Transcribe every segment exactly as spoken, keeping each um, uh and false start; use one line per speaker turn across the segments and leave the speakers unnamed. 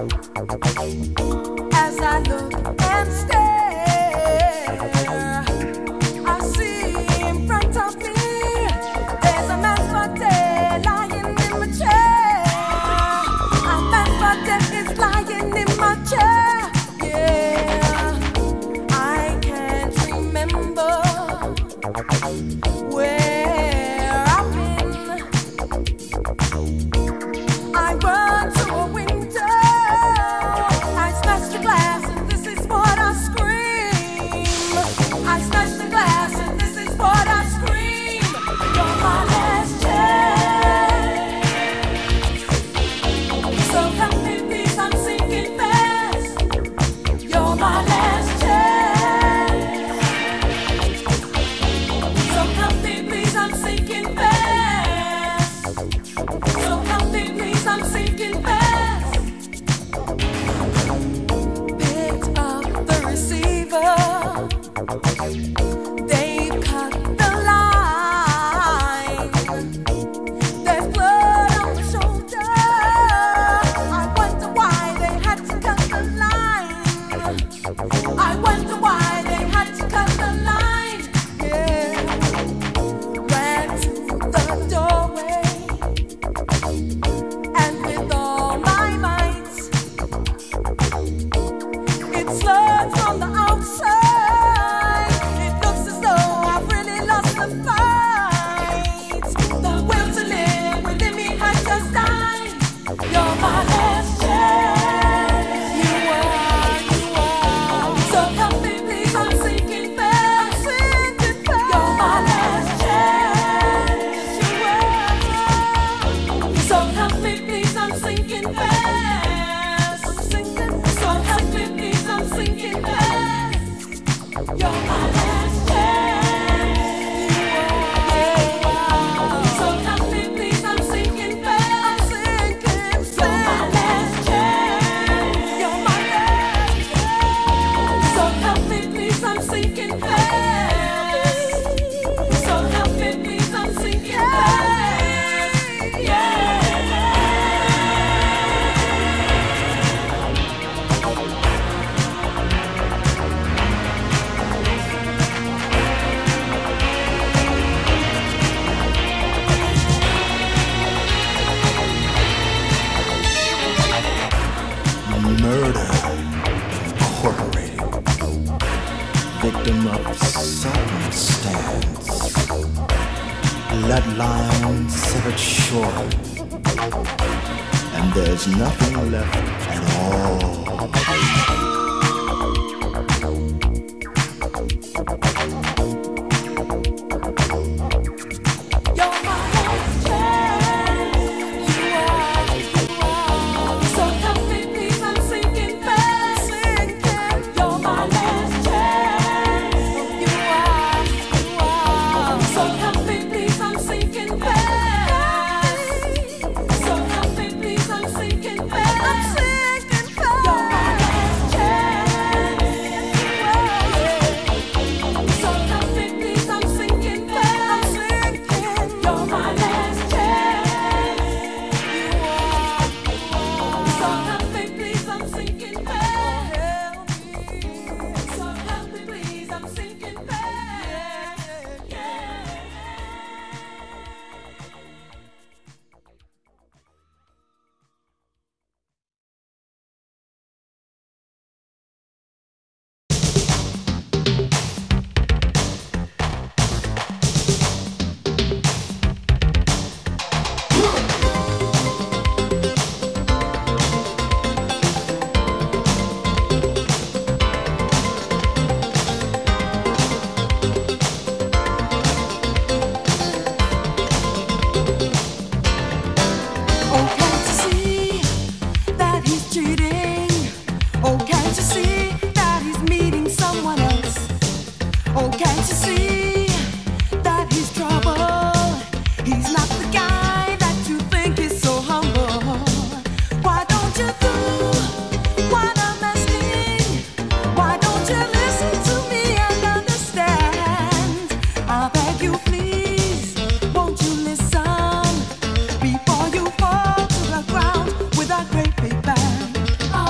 As I look and stare, I see in front of me there's a man's body lying in my chair. A man's body is lying in my chair. Yeah, I can't remember where I've been. I run to a window, I smash the glass, and this is what I scream. I smash the glass, and this is what I scream. You're my last chance. So help me please, I'm sinking fast. You're my last chance. So help me please, I'm sinking fast. So help me please, I'm sinking fast. Picked up the receiver. They've cut the line. There's blood on the shoulder. I wonder why they had to cut the line. I wonder why they had to cut the line. Yeah. Ran to the doorway, and with all my might, it slurs from the outside. It looks as though I've really lost the fight. The will to live within me has just died. You're my last chance. You are, you are. So help me please, I'm sinking fast. I'm sinking fast. You're my last chance. You are. So help me please, I'm sinking fast. I'm sinking. So help me please, I'm sinking fast. You're my last chance. You are. So help me please, I'm sinking fast. I'm sinking fast. You're my last chance. You're my last chance. So help me please, I'm sinking fast. So help me please, I'm sinking fast. Yeah.
Murder Incorporated, victim of circumstance, bloodline severed short, and there's nothing left at all.
You're my last chance. You are, you are. So help me please, I'm sinking fast. Sinking. You're my last chance. You are, you are. So help me please, I'm sinking fast. So help me please, I'm sinking fast. I'm sinking fast. You're my last chance. You are. So help me please, I'm sinking fast. I'm sinking. You're my last chance. You are. So help me please, I'm sinking fast. So help me please, I'm sinking fast. Yeah. Oh, can't you see that he's cheating? Oh, can't you see that he's meeting someone else? Oh, can't you see that he's trouble? He's not the guy that you think is so humble. Why don't you do what I'm asking? Why don't you listen to me and understand? I beg you please, won't you listen before you fall to the ground with a great big bang? I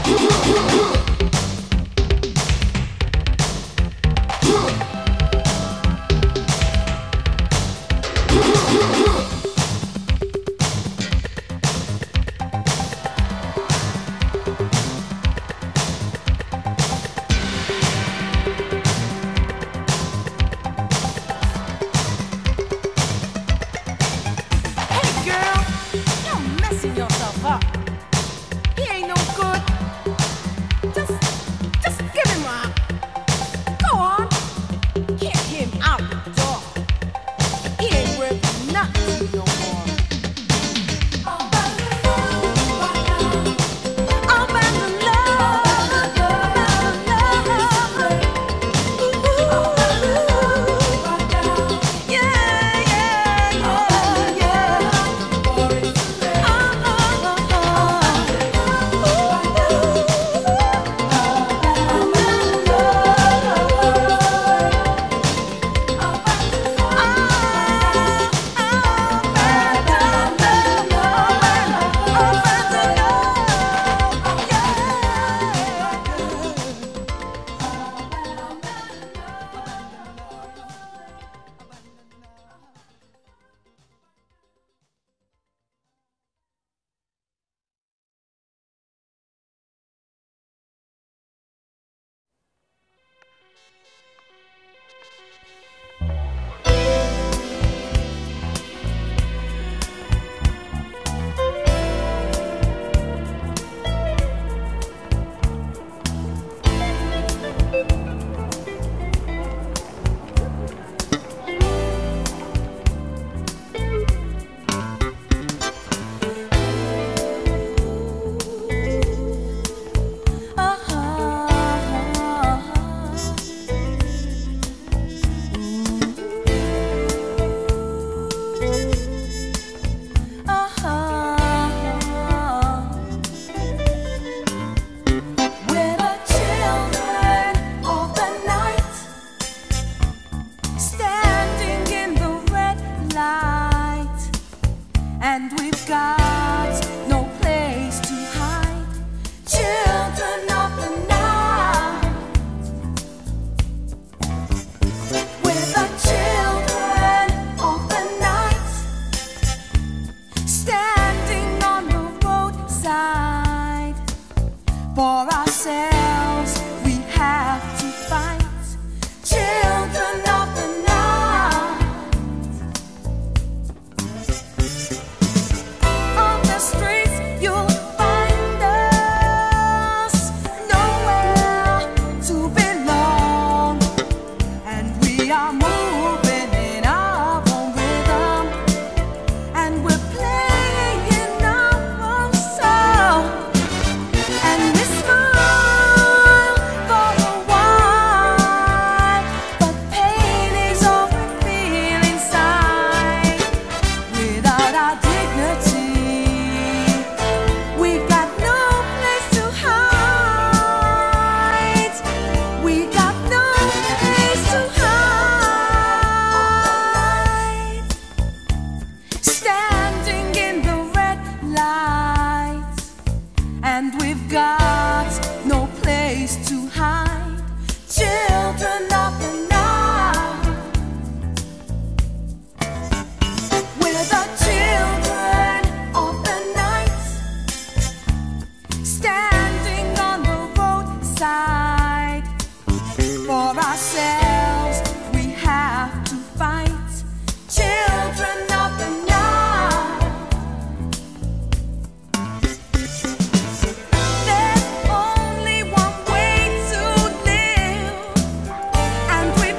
And we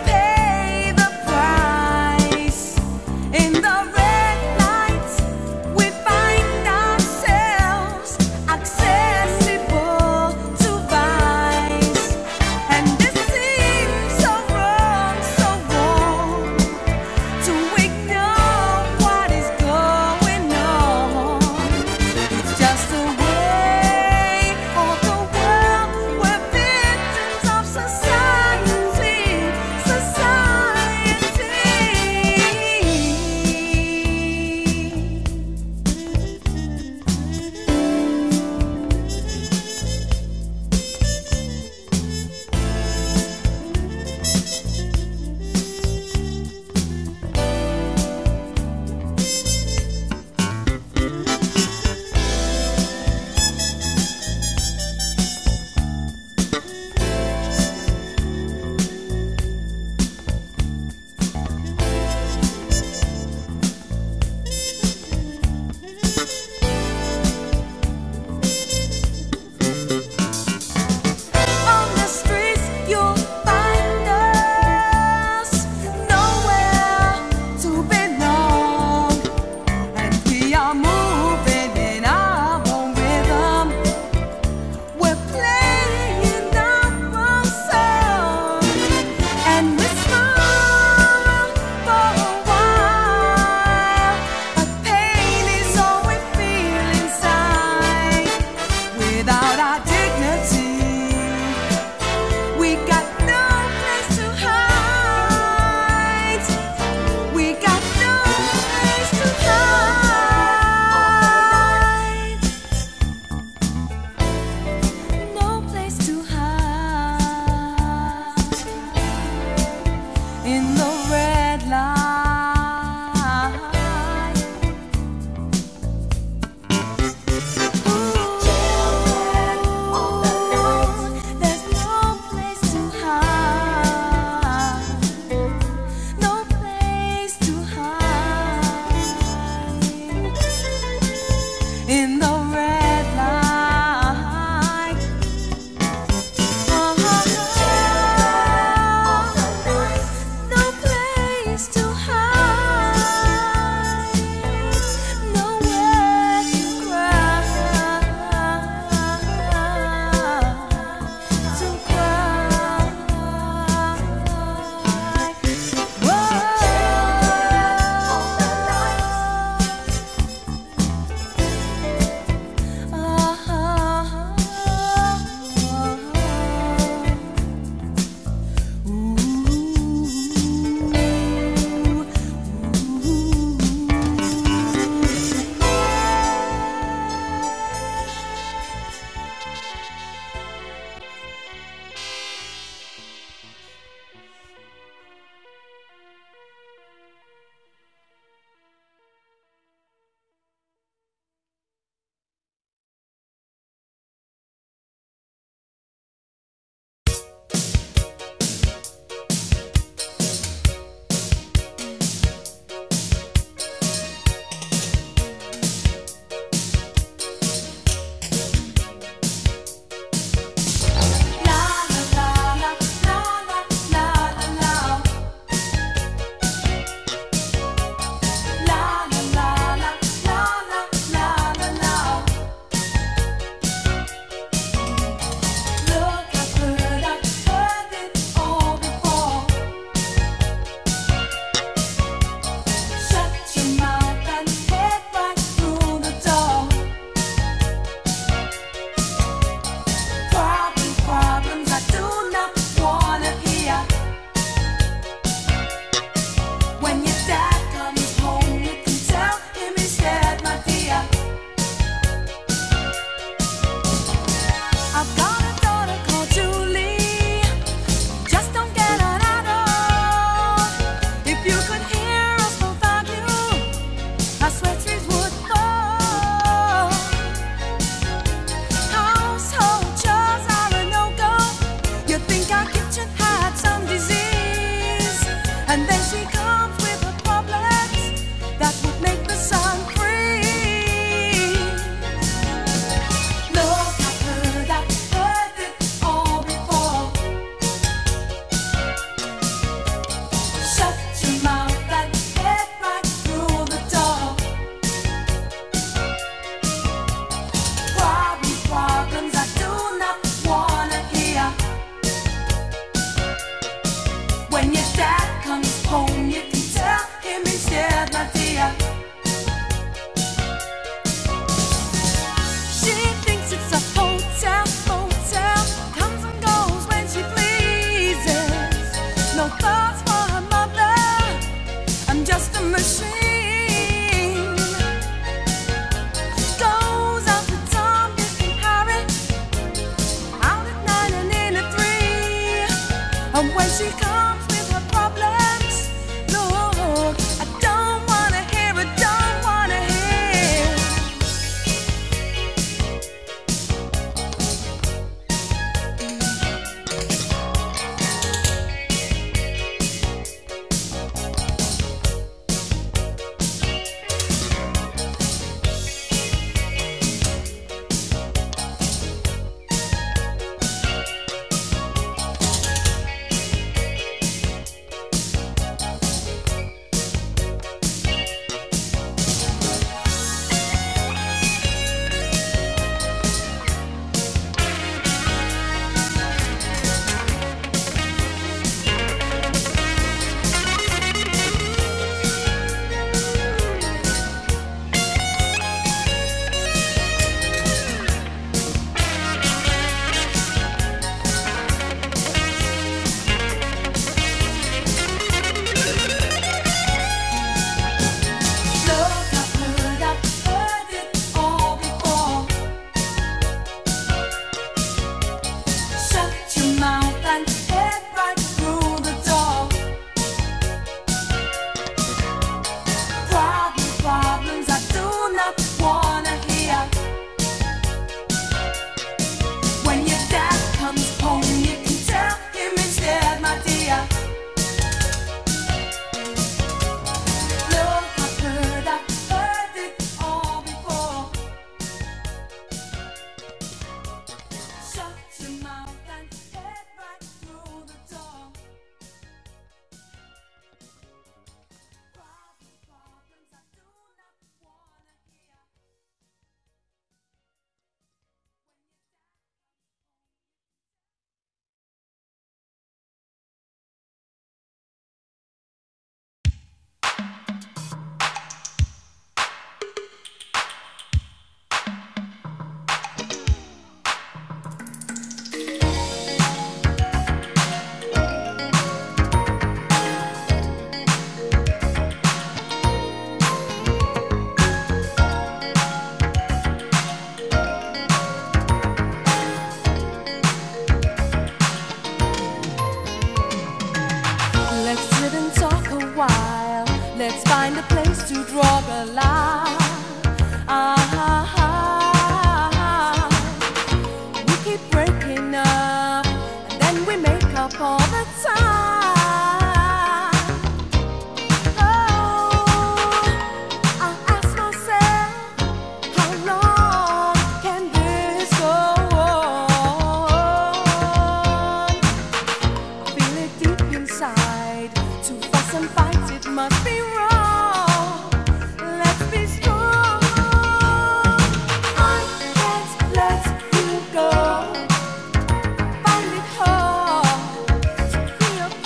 Feel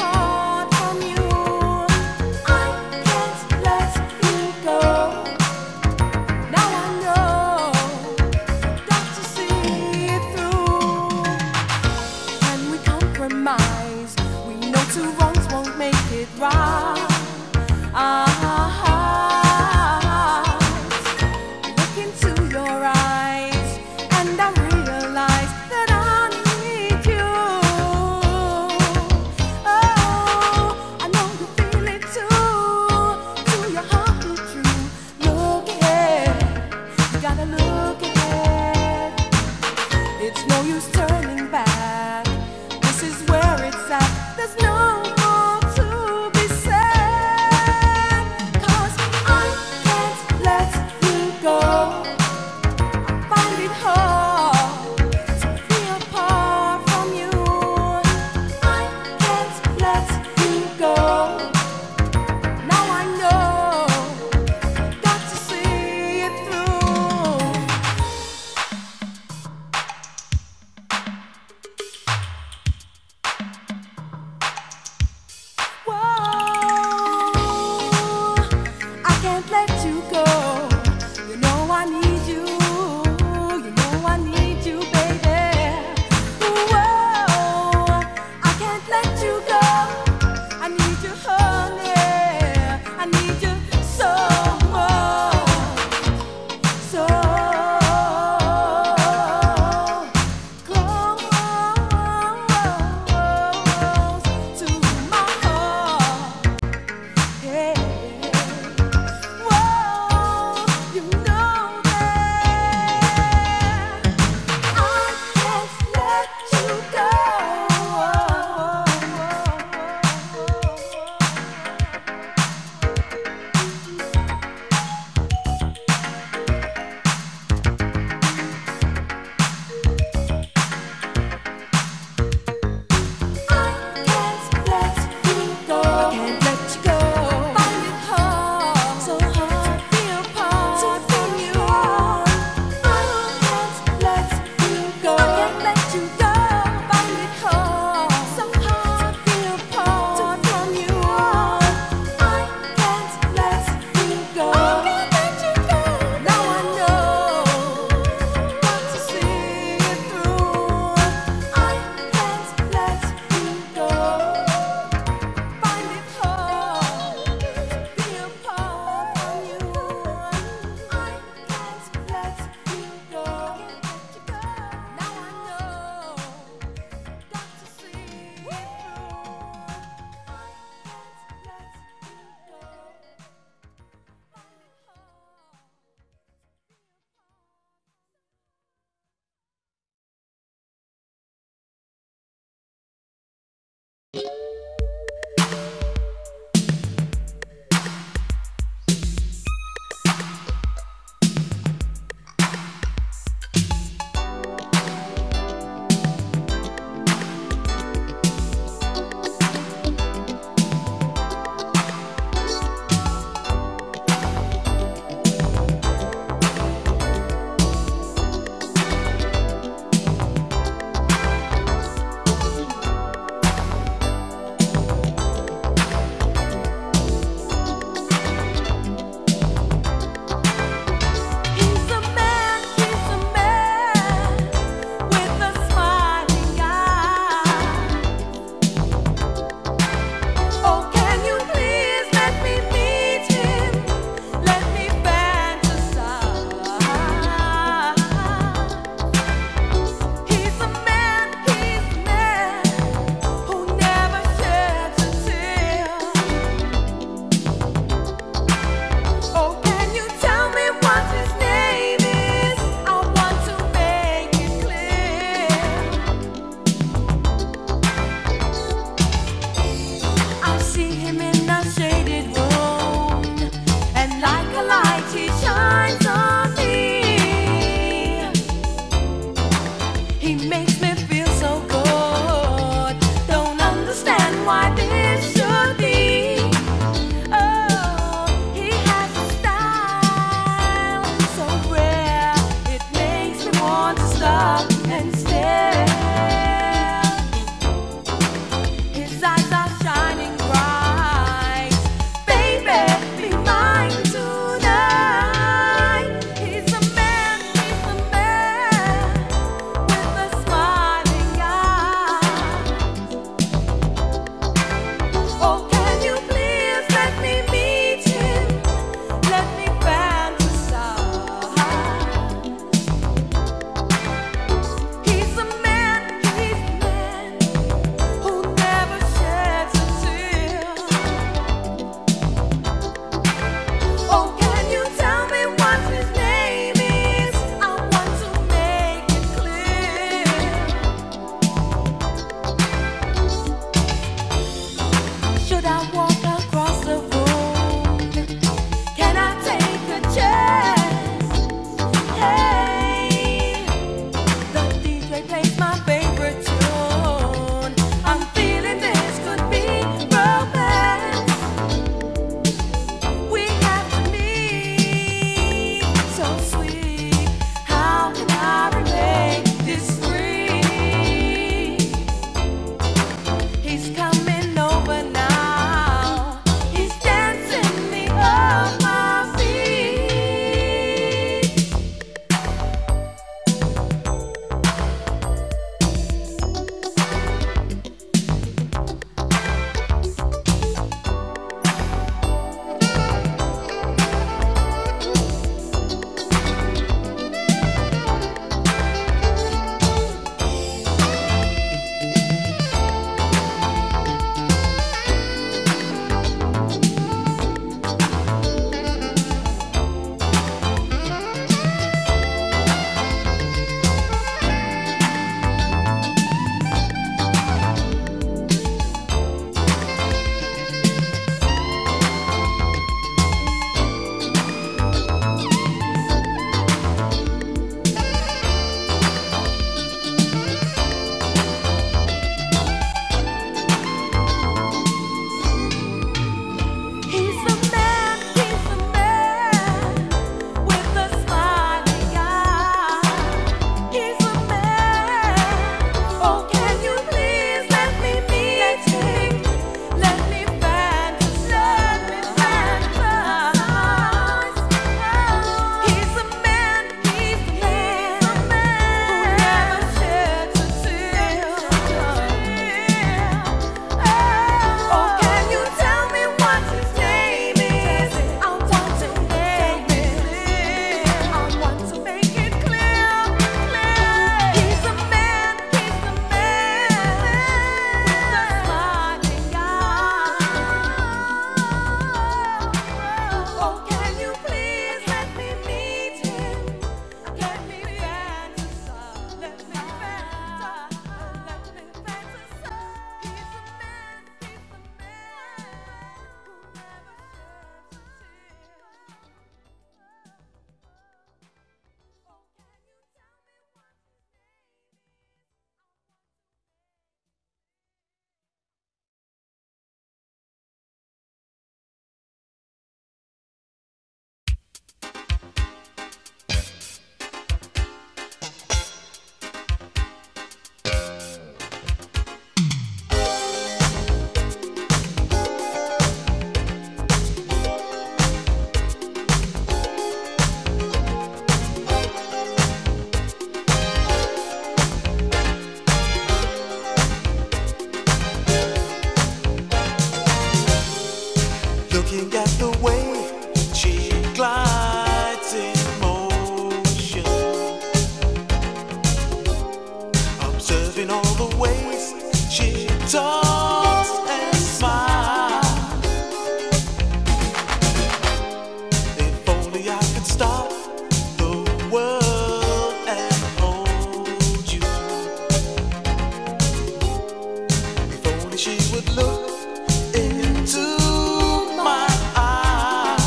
back. This is where it's at. There's no more to be said. 'Cause I can't let you go. I find it hard to be apart from you. I can't let you go. Now I know, got to see it through.
in all the ways she talks and smiles. If only I could stop the world and hold you. If only she would look into my eyes.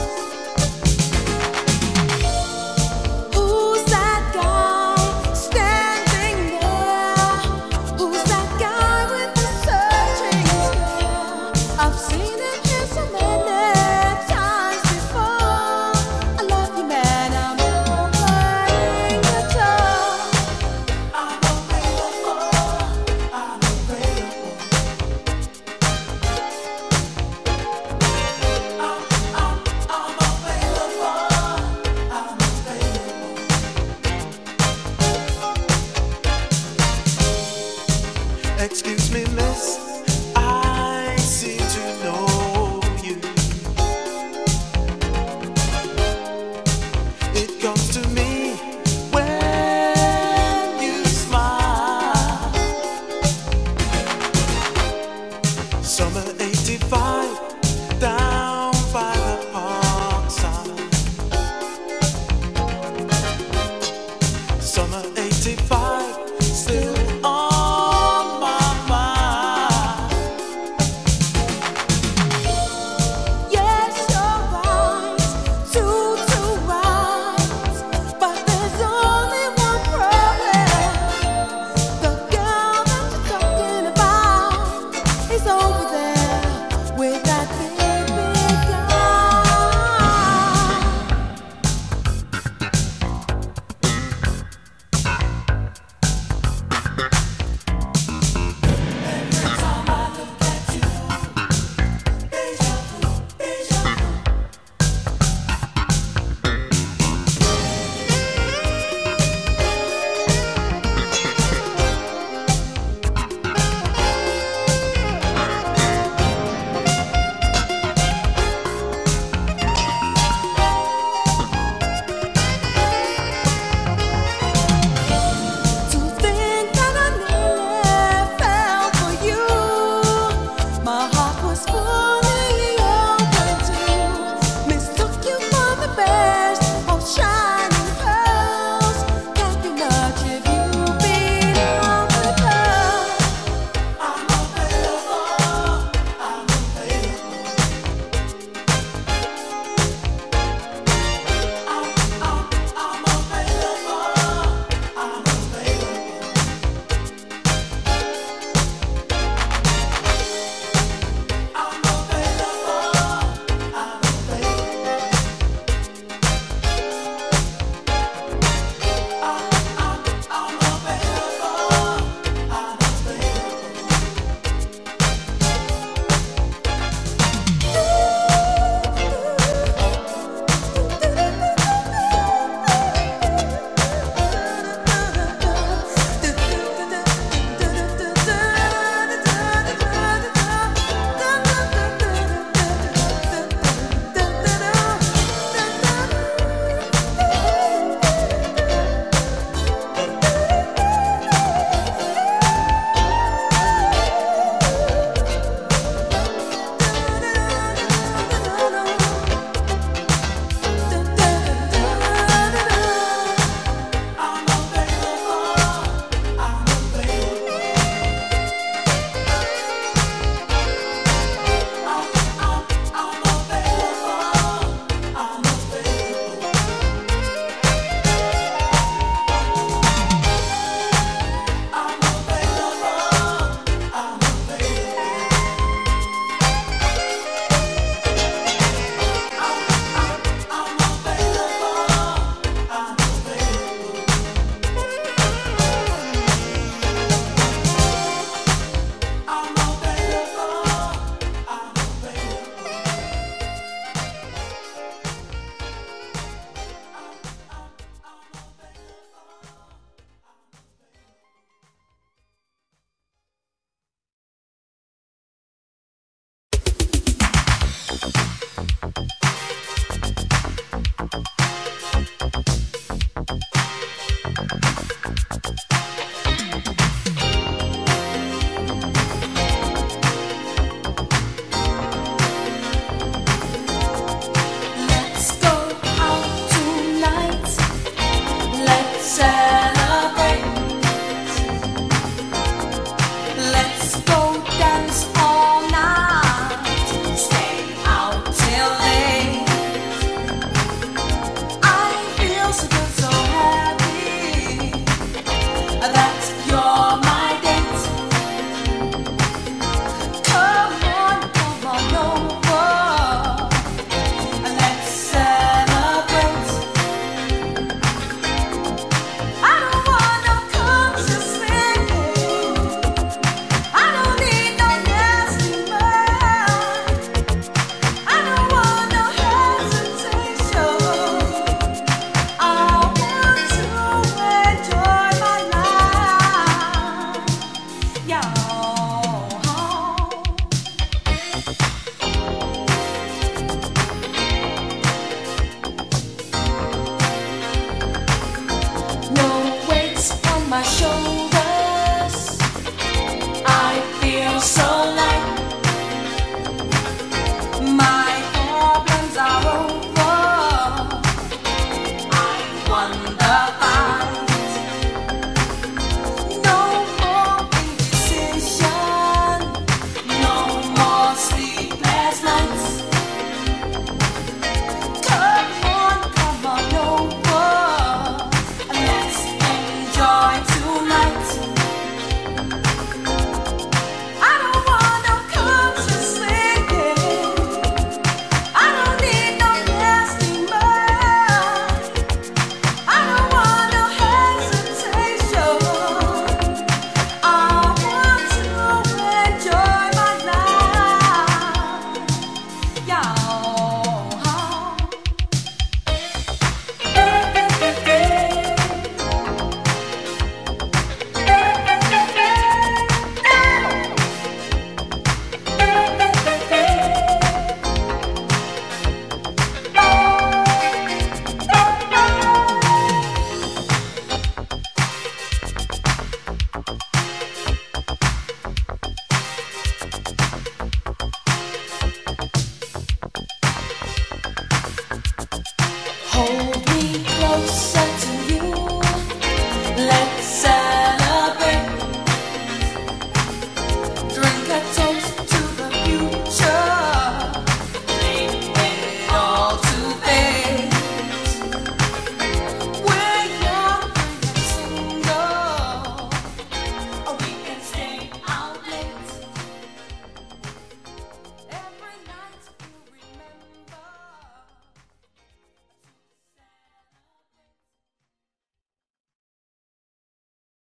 Who's that guy standing there? Who's that guy with the searching stare? I've seen him here so many times before. I love you, man, I'm playing the door. I'm available, I'm available. I'm, I'm, I'm available, I'm available.
Excuse me, miss,